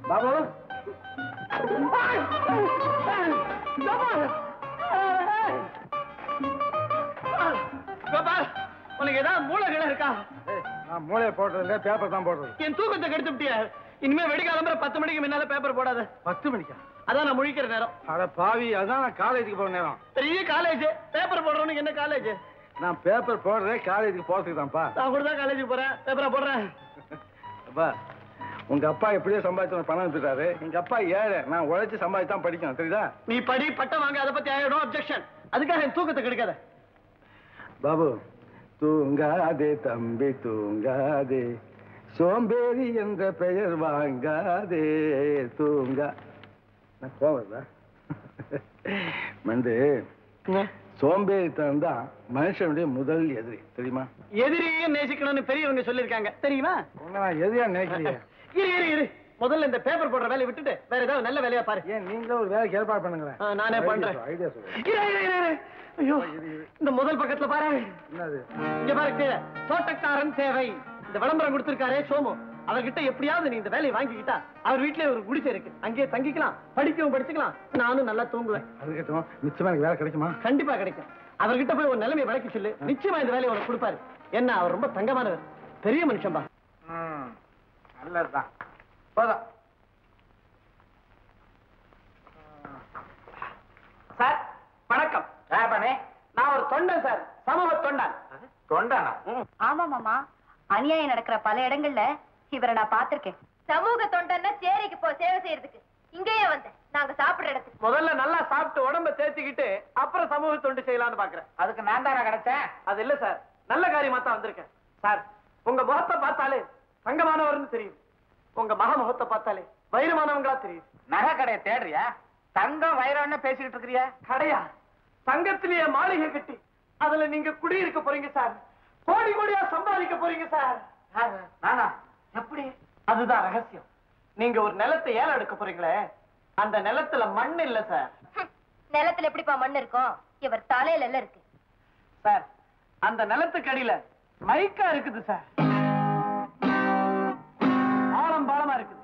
பாபு கோபால், உனக்கு ஏதாவது மூளைகளை இருக்கா? நான் மூளையை போடுறது இல்ல, பேப்பர் தான் போடுறது. என் தூக்கத்தை கெடுத்துட்டிய. இனிமே வெடிக்காலம்பர 10 மணிக்கு முன்னால பேப்பர் போடாத. 10 மணிக்கா? அதான் நான் முழிக்கிற நேரம். அட பாவி, அதான் நான் காலேஜுக்கு போற நேரம். பெரிய காலேஜ், பேப்பர் போடுறவனுக்கு என்ன காலேஜ்? நான் பேப்பர் போடுறதே காலேஜுக்கு போறதுக்கு தான்ப்பா. நான் கூட தான் காலேஜுக்கு போறேன், பேப்பரா போடுறேன். அப்பா, உங்க அப்பா எப்படியோ சம்பாதிச்சு பணம் எடுத்துட்டாரு. எங்க அப்பா ஏழை, நான் உழைச்சு சம்பாதிச்சு தான் படிக்கணும், தெரியுதா? நீ படி, பட்டம் வாங்க, அதை பத்தி ஆயிடும் அப்செக்ஷன். அதுக்காக என் தூக்கத்தை கெடுக்காத. பாபு, தூங்காதே தம்பி தூங்காதே, சோம்பேறி என்ற பெயர் வாங்காதே, தூங்கா. நான் போவதா வந்து சோம்பேறித்தனம் தான் மனுஷனுடைய முதல் எதிரி, தெரியுமா? எதிரியும் நேசிக்கணும்னு பெரியவங்க சொல்லிருக்காங்க, தெரியுமா? நான் எதிரியா நினைக்கிறீங்க? இரு முதல்ல இந்த பேப்பர் போடுற வேலையை விட்டுட்டு வேற ஏதாவது நல்ல வேலையா பாரு. ஏன் நீங்களும் ஒரு வேலைக்கு ஏற்பாடு பண்ணுங்களேன். நானே பண்றேன். ஐடியா சொல்லுங்க. ஐயோ, இந்த முதல் பக்கத்துல பாரு. என்னது? இங்க பாரு, தோட்டக்காரன் சேவை. இந்த விளம்பரம் கொடுத்திருக்காரே சோமு, அவர்கிட்ட எப்படியாவது நீ இந்த வேலையை வாங்கிக்கிட்டா அவர் வீட்லயே ஒரு குடிசை இருக்கு, அங்கேயே தங்கிக்கலாம், படிக்கவும் படிச்சுக்கலாம், நானும் நல்லா தூங்குவேன். அதுக்கிட்ட நிச்சயமா எனக்கு வேலை கிடைக்குமா? கண்டிப்பா கிடைக்கும். அவர்கிட்ட போய் ஒரு நிலைமையை விளக்கி சொல்லு, நிச்சயமா இந்த வேலையை உனக்கு கொடுப்பாரு. என்ன, அவர் ரொம்ப தங்கமானவர், பெரிய மனுஷன்பா. நல்லதுதான், போதும். சார் வணக்கம். நான் ஒரு தொண்டன் சார், சமூக தொண்டன். தொண்டானா? ஆமா மாமா, அநியாயம் நடக்கிற பல இடங்கள்ல இவரை நான் பாத்திருக்கேன். சமூக தொண்டன்னா சேரிக்கு போ சேவை செய்யறதுக்கு. இங்கேயே வந்தேன், நாங்க சாப்பிடுற இடத்துக்கு. முதல்ல நல்லா சாப்பிட்டு உடம்ப தேத்திக்கிட்டு அப்புறம் சமூக தொண்டு செய்யலாம்னு பாக்குறேன். அதுக்கு நான் தானே கிடைச்சேன். அது இல்ல சார், நல்ல காரியமா தான் வந்திருக்கேன். சார், உங்க முகத்தை பார்த்தாலே தங்கமானவர்னு தெரியும், உங்க மக முகத்தை பார்த்தாலே வைரமானவங்களா தெரியும். நகை கடையை தேடுறியா? தங்கம் வைரம்னு பேசிக்கிட்டு இருக்கிறியா? கடையா? தங்கத்திலேயே மாளிகை கட்டி அதுல நீங்க குடியிருக்க போறீங்க சார், கோடி கோடியா சம்பாதிக்க போறீங்க சார். நானா? எப்படி? அதுதான் ரகசியம். நீங்க ஒரு நிலத்தை ஏலம் எடுக்க போறீங்களே, அந்த நிலத்துல மண் இல்ல சார். நிலத்துல எப்படிப்பா மண் இருக்கும்? இவர் தலையில எல்லாம் இருக்கு சார். அந்த நிலத்துக்கு அடியில மைக்கா இருக்குது சார், ஆழம் பாலமா இருக்குது.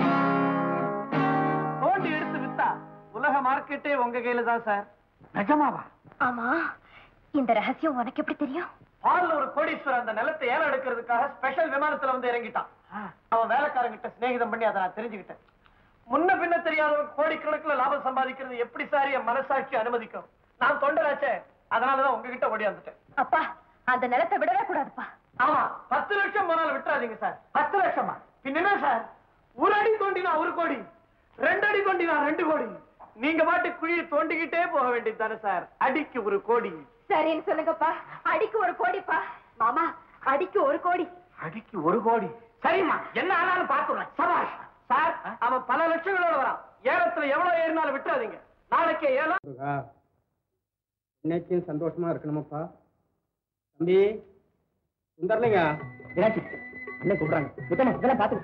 தோண்டி எடுத்து வித்தா உலக மார்க்கெட்டே உங்க கையில தான் சார். நிஜமாவா? ஆமா, இந்த ரகசியம் உனக்கு எப்படி தெரியும்? பால்ல ஒரு கோடீஸ்வரர் அந்த நிலத்தை ஏலம் எடுக்கிறதுக்காக ஸ்பெஷல் விமானத்துல வந்து இறங்கிட்டான். அவன் வேலைக்காரங்கிட்ட சிநேகிதம் பண்ணி அதை நான் தெரிஞ்சுக்கிட்டேன். முன்ன பின்ன தெரியாதவங்க கோடிக்கணக்கில் லாபம் சம்பாதிக்கிறது எப்படி சார் என் மனசாட்சி அனுமதிக்கும்? நான் தொண்டராச்சே, அதனாலதான் உங்ககிட்ட ஓடியாந்துட்டேன். அப்பா, அந்த நிலத்தை விடவே கூடாதுப்பா. ஆமா, 10 லட்சம் போனாலும் விட்டுறாதீங்க சார். 10 லட்சமா? பின்ன சார், ஒரு அடி தோண்டினா 1 கோடி, 2 அடி தோண்டினா 2 கோடி. நீங்க பாட்டு குழியை தோண்டிக்கிட்டே போக வேண்டியது தானே சார். அடிக்கு 1 கோடி. சரின்னு சொல்லுங்கப்பா, அடிக்கு 1 கோடிப்பா. மாமா, அடிக்கு 1 கோடி. அடிக்கு 1 கோடி? சரிம்மா, என்ன ஆனாலும் பாத்துறேன். சபாஷ் சார். அவன் பல லட்சங்களோட வரான். ஏலத்துல எவ்வளவு ஏறினாலும் விட்டுறாதீங்க. நாளைக்கே ஏலம். இன்னைக்கும் சந்தோஷமா இருக்கணுமாப்பா. தம்பி சுந்தர்லிங்க, என்ன கூப்பிடுறாங்க? இதெல்லாம் பாத்து.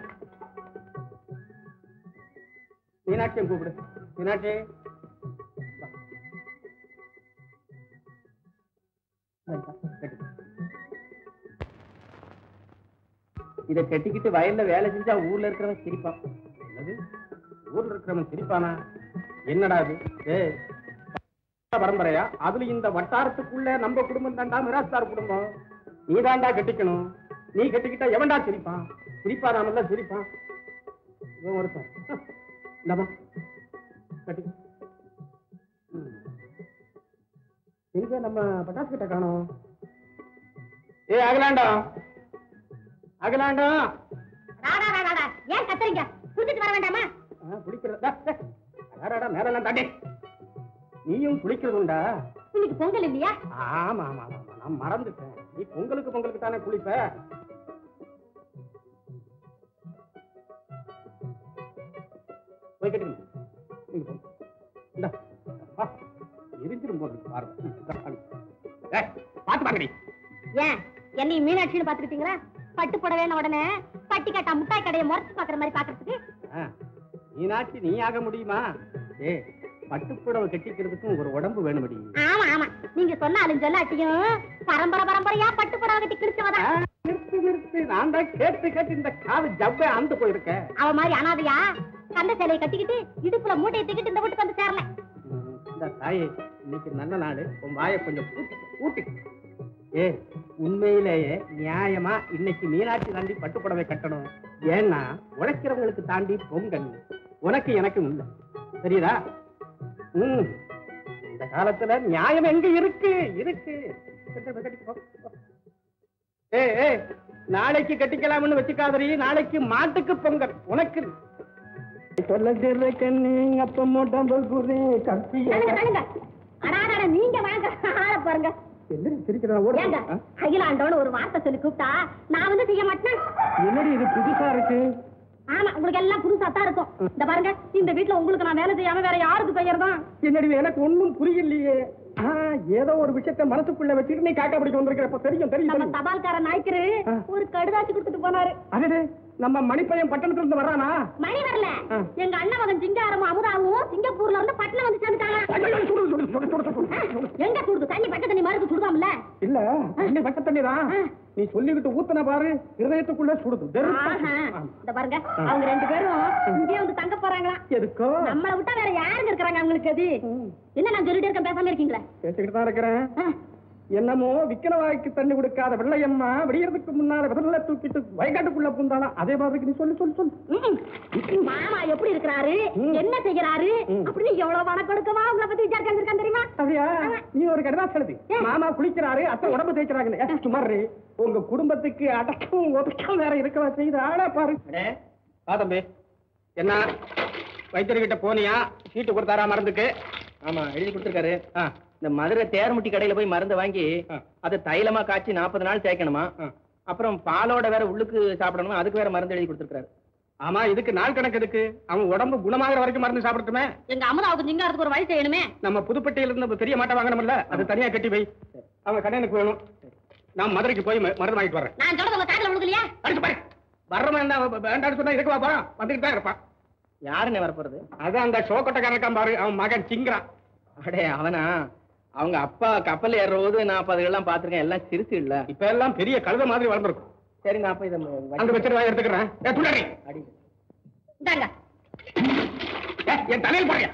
மீனாட்சியும் கூப்பிடு. மீனாட்சி, இதை கட்டிக்கிட்டு வயல்ல வேலை செஞ்சா ஊர்ல இருக்கிறவன் சிரிப்பான். என்னது, ஊர்ல இருக்கிறவன் சிரிப்பானா? என்னடா இது? பரம்பரையா? அதுல இந்த வட்டாரத்துக்குள்ள நம்ம குடும்பம் தாண்டா மிராஸ்தார் குடும்பம். நீ தாண்டா கட்டிக்கணும். நீ கட்டிக்கிட்டா எவன்டா சிரிப்பான்? சிரிப்பா? நாம சிரிப்பான். ஒருத்தன் இந்தமா கட்டிக்க. எங்க நம்ம பட்டாசு கிட்ட காணோம்? ஏ அகலாண்டம், அகலாண்டம், ஏன் கத்துறீங்க? குளிச்சுட்டு வர வேண்டாமா? குளிக்கிறது மேலாம் தாண்டி நீயும் குளிக்கிறது உண்டா? இன்னைக்கு பொங்கல் இல்லையா? ஆமா ஆமா ஆமா, நான் மறந்துட்டேன். நீ பொங்கலுக்கு தானே குளிப்ப. போய் கட்டுங்க. எரிஞ்சிரும் போது பாத்து பாக்கடி. ஏன் என்னையும் மீனாட்சின்னு பாத்துக்கிட்டீங்களா? பட்டு புடவை உடனே பட்டி கட்டா முட்டாய் கடையை முறைச்சு பாக்குற மாதிரி பாக்குறதுக்கு. மீனாட்சி நீ ஆக முடியுமா? ஏ, பட்டுப்புடவை கட்டிக்கிறதுக்கும் ஒரு உடம்பு வேணும்படி. ஆமா ஆமா, நீங்க சொன்னாலும் சொல்லாட்டியும் பரம்பரையா பட்டுப்புடவை கட்டி கிழிச்சவதான். நிறுத்து நிறுத்து, நான் தான் கேட்டு இந்த காது ஜவ்வே அந்து போயிருக்கேன். அவ மாதிரி அனாதையா கந்த சேலையை கட்டிக்கிட்டு இடுப்புல மூட்டையை தூக்கிட்டு இந்த வீட்டுக்கு வந்து சேரல. இந்த தாயே, இன்னைக்கு நல்ல நாள், உன் வாயை கொஞ்சம் ஊட்டி. ஏ, உண்மையிலேயே நியாயமா இன்னைக்கு மீனாட்சி தாண்டி பட்டுப்புடவை கட்டணும். ஏன்னா உழைக்கிறவங்களுக்கு தாண்டி பொங்கல், உனக்கு எனக்கு இல்லை, தெரியுதா? இந்த காலத்துல நியாயம் எங்க இருக்கு? ஏ, நாளைக்கு கட்டிக்கலாம்னு வச்சுக்காதரி, நாளைக்கு மாட்டுக்கு பொங்கல் உனக்கு. நீங்க வாங்க பாருங்க. அகிலாண்டோன்னு ஒரு வார்த்தை சொல்லி கூப்பிட்டா நான் வந்து செய்ய மாட்டேன். என்னடி இது புதுசா இருக்கு? ஆமா, உங்களுக்கு எல்லாம் புதுசா தான் இருக்கும். இந்த பாருங்க, இந்த வீட்டுல உங்களுக்கு நான் வேலை செய்யாம வேற யாருக்கு பெயர்தான்? என்னடி எனக்கு ஒண்ணும் புரியலையே. ஏதோ ஒரு விஷயத்த மனசுக்குள்ள வச்சுட்டு நீ காக்கா பிடிக்க வந்திருக்கிறப்ப தெரியும். தபால்கார நாய்க்கரு ஒரு கடுதாசி கொடுத்துட்டு போனாரு. அதே நம்ம மணிப்பையன் பட்டணத்துல இருந்து வர்றானா? மணி வரல, எங்க அண்ணன் மகன் சிங்காரமும் அமுதாவும் சிங்கப்பூர்ல இருந்து பட்டணம் வந்து சேர்ந்துட்டாங்க. எங்க சுடுது தண்ணி? பட்ட தண்ணி மருந்து சுடுதாம்ல? இல்ல, தண்ணி பட்ட தண்ணி தான். நீ சொல்லிக்கிட்டு ஊத்தன பாரு, இருதயத்துக்குள்ள சுடுது. இந்த பாருங்க, அவங்க ரெண்டு பேரும் இங்கே வந்து தங்க போறாங்களா? எதுக்கோ? நம்மளை விட்டா வேற யாருங்க இருக்கிறாங்க அவங்களுக்கு? அது என்ன நான் சொல்லிட்டு இருக்கேன், பேசாம இருக்கீங்களா? பேசிக்கிட்டு தான் இருக்கிறேன். என்னமோ விக்கிரவாய்க்கு தண்ணி கொடுக்காத வெள்ளையம்மா விடியறதுக்கு முன்னால விரல தூக்கிட்டு வயக்காட்டுக்குள்ள பூந்தானா? அதே மாதிரி நீ சொல்லு. மாமா எப்படி இருக்கிறாரு, என்ன செய்யறாரு அப்படின்னு எவ்வளவு வணக்கம் கொடுக்கவா உங்களை பத்தி விசாரிச்சிருக்கான் தெரியுமா? அப்படியா? நீ ஒரு கடிதம் எழுதி, மாமா குளிக்கிறாரு, அத்தை உடம்பு தேய்க்கிறாங்க. சுமாரு உங்க குடும்பத்துக்கு அடக்கம் ஒதுக்கம் வேற இருக்கவா செய்த ஆளா பாரு. தம்பி, என்ன வைத்தியர்கிட்ட போனியா? சீட்டு கொடுத்தாரா மருந்துக்கு? ஆமா, எழுதி கொடுத்துருக்காரு. இந்த மதுரை தேர்முட்டி கடையில போய் மருந்து வாங்கி அதை தைலமா காய்ச்சி 40 நாள் தேய்க்கணுமா. அப்புறம் பாலோட வேற உள்ளுக்கு சாப்பிடணுமா, அதுக்கு வேற மருந்து எழுதி கொடுத்துருக்காரு. ஆமா, இதுக்கு நாள் கணக்கு இருக்கு. அவன் உடம்பு குணமாகிற வரைக்கும் மருந்து சாப்பிடட்டுமே. எங்க அமுதாவுக்கு சிங்காரத்துக்கு ஒரு வழி செய்யணுமே. நம்ம புதுப்பட்டியில இருந்து பெரிய மாட்டை வாங்கணும்ல, அது தனியா கட்டி வை. அவன் கடையனுக்கு வேணும். நான் மதுரைக்கு போய் மருந்து வாங்கிட்டு வரேன். நான் சொல்றது உங்க காதுல விழுகலையா? வர்றவன் என்ன வேண்டாம்னு சொன்னா இதுக்கு வா, வந்துட்டு தான் இருப்பான். யாருன்னு வரப்போறது? அதான் அந்த ஷோக்கொட்டக்காரன் இருக்கான் பாரு, அவன் மகன் சிங்கிறான். அடே அவனா? அவங்க அப்பா கப்பல் ஏறும்போது நான் அதெல்லாம் பாத்துருக்கேன். எல்லாம் சிரிச்சு இல்ல, இப்ப எல்லாம் பெரிய கழுத மாதிரி வளர்ந்துருக்கும். சரி, நான் போய் அங்க வச்சிருவா, எடுத்துக்கிறேன். என் தலையில் போறியா?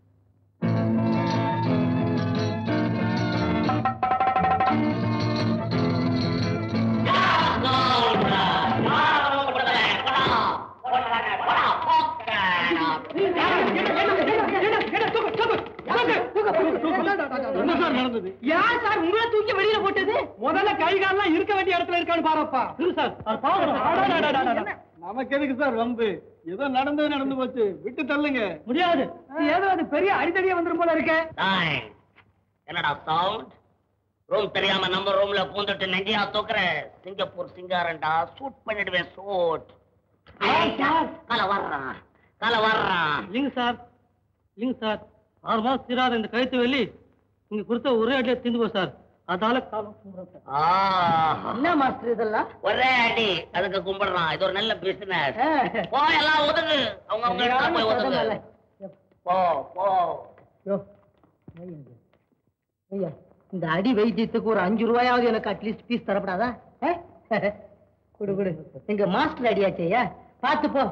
யார் சார் உங்களை தூக்கி வெளியில போட்டது? முதல்ல கை காலெல்லாம் இருக்க வேண்டிய இடத்துல இருக்கான்னு பாருப்பா. நமக்கு எதுக்கு சார் வம்பு? ஏதோ நடந்து போச்சு, விட்டு தள்ளுங்க. முடியாது, ஏதோ அது பெரிய அடித்தடியா வந்துரும் போல இருக்க. என்னடா சவுண்ட்? ரூம் தெரியாம நம்ம ரூம்ல பூந்துட்டு நெஞ்சியா தூக்குற சிங்கப்பூர் சிங்காரண்டா, சூட் பண்ணிடுவேன். சூட் கல வர்றான். இல்லைங்க சார் 6 மாசம் தீராத இந்த கழுத்து வெள்ளி நீங்க கொடுத்த ஒரே அடியா திண்டு போ சார். அதால காலம் என்ன மாஸ்டர் இதெல்லாம்? ஒரே அடி அதுக்கு கும்பிடுறான். இது ஒரு நல்ல பிசினஸ். போ, எல்லாம் ஒதுங்கு. அவங்க போய் ஒதுங்கு. போ. ஐயா, இந்த அடி வைத்தியத்துக்கு ஒரு 5 ரூபாயாவது எனக்கு அட்லீஸ்ட் பீஸ் தரப்படாதா? குடு. எங்க மாஸ்டர் அடியாச்சையா, பார்த்து போ.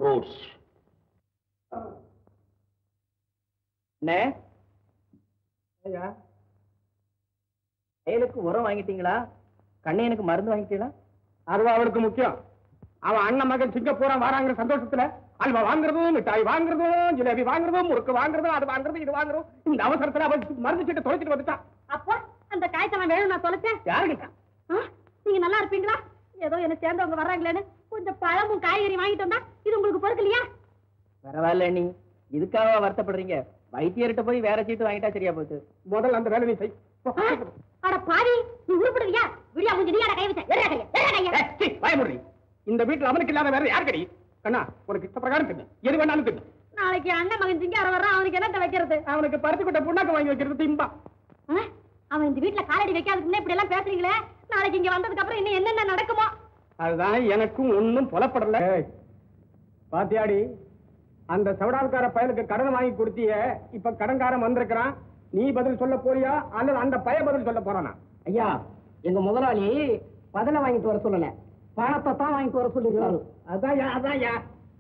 எனக்கு உரம் வாங்கிட்டீங்களா? கண்ணையனுக்கு மருந்து வாங்கிட்டீங்களா? அதுவா அவனுக்கு முக்கியம். அவன் அண்ணன் மகன் சிங்கப்பூரா வராங்கிற சந்தோஷத்துல அல்வா வாங்குறதும், மிட்டாய் வாங்குறதும், ஜிலேபி வாங்குறதும், முறுக்கு வாங்குறதும், அது வாங்குறது, இது வாங்குறோம். இந்த அவசரத்துல அவன் மருந்து சீட்டை தொலைச்சிட்டு வந்துட்டான். அப்போ அந்த காய்ச்சல் வேணும் நான் தொலைச்சேன். யாருக்கிட்ட? நீங்க நல்லா இருப்பீங்களா? ஏதோ என்ன சேர்ந்தவங்க வர்றாங்களேன்னு கொஞ்சம் பழமும் காய்கறி வாங்கிட்டு வந்தா இது உங்களுக்கு பொறுக்கலையா? பரவாயில்ல, நீ இதுக்காக வருத்தப்படுறீங்க. வைத்தியர்கிட்ட போய் வேற சீட்டு வாங்கிட்டா சரியா போச்சு. முதல்ல அந்த வேலை நீ செய். அட பாவி, நீ உருப்படுவியா? விடியா கொஞ்சம் நீ கை வச்ச பயமுடி. இந்த வீட்டுல அவனுக்கு இல்லாத வேற யார் கடி? கண்ணா, உனக்கு இஷ்ட பிரகாரம் தின்னு, எது வேணாலும் தின்னு. நாளைக்கு அண்ணன் மகன் சிங்காரம் வர்றான், அவனுக்கு என்னத்த வைக்கிறது? அவனுக்கு பருத்தி கொட்ட புண்ணாக்கு வாங்கி வைக்கிறது திம்பா. அவன் இந்த வீட்டுல காலடி வைக்காதுக்கு இப்படி எல்லாம் பேசுறீங்களே, நாளைக்கு இங்க வந்ததுக்கு அப்புறம் இன்னும் என்னென்ன நடக்குமோ? அதுதான் எனக்கும் ஒன்னும் புலப்படல. பாத்தியாடி, அந்த சவடால்கார பயலுக்கு கடன் வாங்கி கொடுத்திய, இப்ப கடன்காரன் வந்திருக்கிறான். நீ பதில் சொல்ல போறியா அல்லது அந்த பய பதில் சொல்ல போறானா? ஐயா, எங்க முதலாளி பதில வாங்கிட்டு வர சொல்லல, பணத்தை தான் வாங்கிட்டு வர சொல்லிருக்காரு. அதான்யா.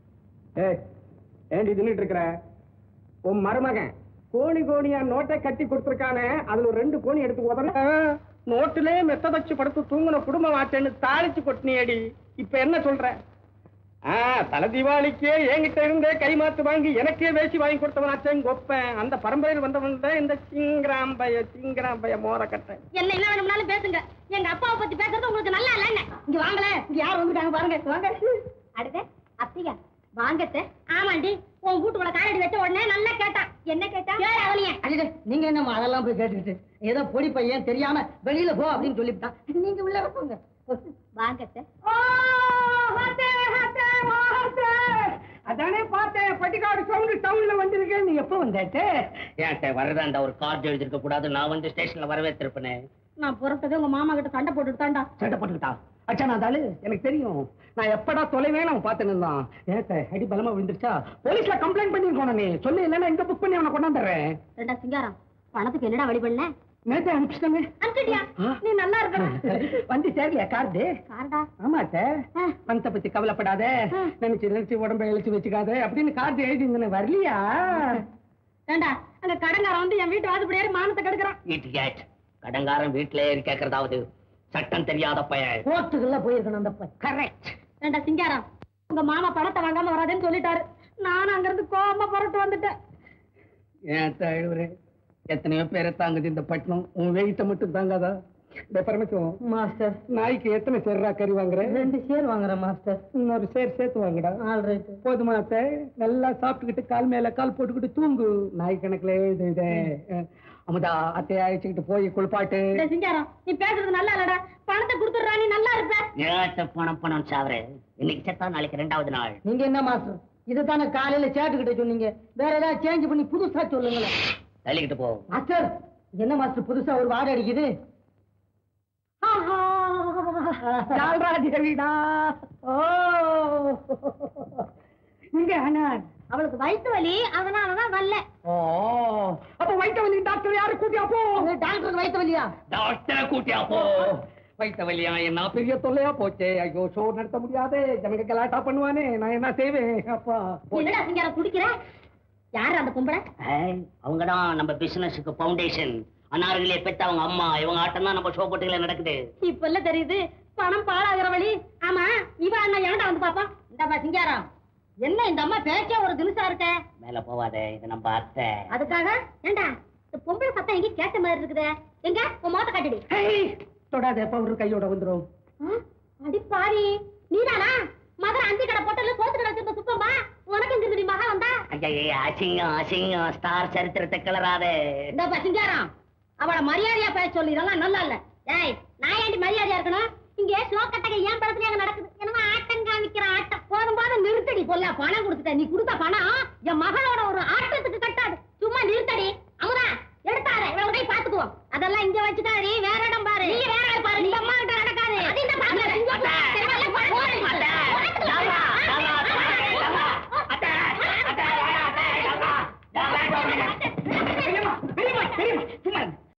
ஏண்டி தின்னுட்டு இருக்கிற? உன் மருமகன் கோணி கோணியா நோட்டை கட்டி கொடுத்துருக்கானே, அதுல 2 கோணி எடுத்து உதற நோட்டிலே மெத்த வச்சு படுத்து தூங்குன குடும்பம் ஆச்சேன்னு தாளிச்சு கொட்டினியடி. இப்ப என்ன சொல்ற? தலை தீபாவளிக்கே என்கிட்ட இருந்தே கைமாத்து வாங்கி எனக்கே வேசி வாங்கி கொடுத்தவனாச்சேன் கொப்பேன். அந்த பரம்பரையில் வந்தவன் தான் இந்த சிங்கராம்பைய மோர கட்டை. என்ன என்ன வேணும்னாலும் பேசுங்க. எங்க அப்பாவை பத்தி பேசுறது உங்களுக்கு நல்லா இல்லைங்க. இங்க வாங்கல, இங்க யார் வந்துட்டாங்க பாருங்க. வாங்க. அடுத்த அத்தியா வாங்கத்த. ஆமாண்டி, உன் வீட்டுக்குள்ள காலடி வச்ச உடனே நல்லா கேட்டா. என்ன கேட்டா? அவளையே அடிடே, நீங்க என்னம்மா அதெல்லாம் போய் கேட்டுக்கிட்டு? ஏதோ பொடி பையன் தெரியாம வெளியில போ அப்படின்னு சொல்லிவிட்டான். நீங்க உள்ள போங்க. வாங்கத்த. அதானே பார்த்தேன், பட்டிக்காடு சவுண்டு டவுன்ல வந்திருக்கேன். நீ எப்ப வந்தாச்சு? ஏன் வரதாண்டா ஒரு கார்டு எழுதிருக்க கூடாது? நான் வந்து ஸ்டேஷன்ல வரவேற்றிருப்பேனே. நான் புறப்பட்டதே உங்க மாமா கிட்ட சண்டை போட்டுட்டு தாண்டா. சண்டை போட்டுக்கிட்டா? அச்சா நான் தாளு, எனக்கு தெரியும். நான் எப்படா தொலைவேன் அவன் பார்த்துன்னு இருந்தான். ஏத்த அடி பலமா விழுந்துருச்சா? போலீஸ்ல கம்ப்ளைண்ட் பண்ணிருக்கோம். நீ சொல்லு, இல்லன்னா இங்க புக் பண்ணி அவனை கொண்டாந்துறேன். ரெண்டா சிங்காரம், பணத்துக்கு என்னடா வழி பண்ண? நேத்து அனுப்பிச்சிட்டமே. அனுப்பிட்டியா? நீ நல்லா இருக்க. வந்து சேரலையா கார்டு? கார்டா? ஆமா சார். பணத்தை பத்தி கவலைப்படாத, நினைச்சு உடம்ப எழுச்சி வச்சுக்காத அப்படின்னு கார்டு எழுதி வரலையா? ஏண்டா அங்க கடங்காரன் வந்து என் வீட்டு வாசப்படி ஏறி மானத்தை கெடுக்கிறான். வீட்டு கடங்காரன் வீட்டுல ஏறி கேட்கறதாவது சட்டம் தெரியாத பையன். கோர்ட்டுக்குள்ள போயிருக்கணும் அந்த பையன். கரெக்ட். ஏண்டா சிங்காரம், உங்க மாமா பணத்தை வாங்காம வராதுன்னு சொல்லிட்டாரு. நானும் அங்க இருந்து கோபமா புறட்டு வந்துட்டேன். ஏன் அழுவுறேன்? எத்தனையோ பேரை தாங்குது இந்த பட்டணம், உன் வெயிட்ட மட்டும் தாங்காதா? பரமசிவம் மாஸ்டர், நாய்க்கு எத்தனை சேர்ரா கறி வாங்குற? 2 சேர் வாங்குறேன் மாஸ்டர். இன்னொரு சேர் சேர்த்து வாங்குடா. ஆல்ரைட். போதுமா? நல்லா சாப்பிட்டுக்கிட்டு கால் மேல கால் போட்டுக்கிட்டு தூங்கு. நாய் கணக்குல இது அமுதா அத்தைய அழைச்சுக்கிட்டு போய் குளிப்பாட்டு. சிங்காரம், நீ பேசுறது நல்லா இல்லடா. பணத்தை கொடுத்துடுறா, நீ நல்லா இருப்ப. ஏட்ட பணம் சாவரே. இன்னைக்கு செத்தா நாளைக்கு 2வது நாள். நீங்க என்ன மாஸ்டர், இதுதானே காலையில சேட்டுக்கிட்ட சொன்னீங்க? வேற ஏதாவது சேஞ்ச் பண்ணி புதுசா சொல்லுங்களேன். தள்ளிக்கிட்டு போ மாஸ்டர். என்ன மாஸ்டர் புதுசா ஒரு வாடை அடிக்குது? வீடா? ஓ இங்க அவளுக்கு வயிற்று வலி, அதனாலதான் வரல. ஓ அப்ப வயிற்று வலி டாக்டர் யாரு கூட்டியா போ? டாக்டருக்கு வயிற்று வலியா? டாக்டரை கூட்டியா போ. வயிற்று வலியா? என்ன பெரிய தொல்லையா போச்சே. ஐயோ, ஷோ நடத்த முடியாது, ஜனங்க கலாட்டா பண்ணுவானே, நான் என்ன செய்வேன்? அப்பா என்னடா சிங்காரம் குடிக்கிற? யாரு அந்த பொம்பளை? அவங்கதான் நம்ம பிசினஸுக்கு பவுண்டேஷன். அன்னார்களே பெத்த அவங்க அம்மா. இவங்க ஆட்டம் தான் நம்ம ஷோ போட்டிகள நடக்குது. இப்ப இல்ல தெரியுது பணம் பாழாகிற வழி. ஆமா, இவ அண்ணா ஏன்டா வந்து பாப்பா? இந்தப்பா சிங்காரம், என்ன இந்த அம்மா பேச்சே ஒரு தினுசா இருக்க. மேல போவாதே, இது நம்ம அத்தை. அதுக்காக ஏண்டா இந்த பொம்பளை சத்தம் எங்க கேட்ட மாதிரி இருக்குதே? எங்க உன் மோத்த காட்டிடு. தொடாத, பவுடர் கையோட வந்துரும். அடி பாரி, நீதானா மதுரை 5 கடை போட்டல சோத்து கடை வச்சிருந்த சுத்தமா? உனக்கு எங்க இருந்து மகா வந்தா? அசிங்கம் ஸ்டார் சரித்திரத்தை கிளறாதே. இந்தப்பா சிங்காரம், அவளை மரியாதையா பேச சொல்லி, இதெல்லாம் நல்லா இல்ல. ஏய், நான் ஏண்டி மரியாதையா இருக்கணும்? இங்க சோக்கட்டக ஏன் படத்துல நடக்குது? என்னமா ஆட்டம் காமிக்கிற ஆட்டம். போதும் நிறுத்தடி. பொல்ல பணம் கொடுத்துட்ட. நீ கொடுத்த பணம் என் மகளோட ஒரு ஆட்டத்துக்கு கட்டாது. சும்மா நிறுத்தடி.